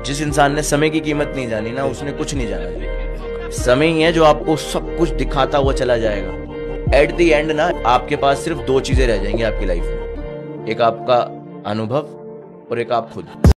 जिस इंसान ने समय की कीमत नहीं जानी ना, उसने कुछ नहीं जाना। समय ही है जो आपको सब कुछ दिखाता हुआ चला जाएगा। एट द एंड ना आपके पास सिर्फ दो चीजें रह जाएंगी आपकी लाइफ में, एक आपका अनुभव और एक आप खुद।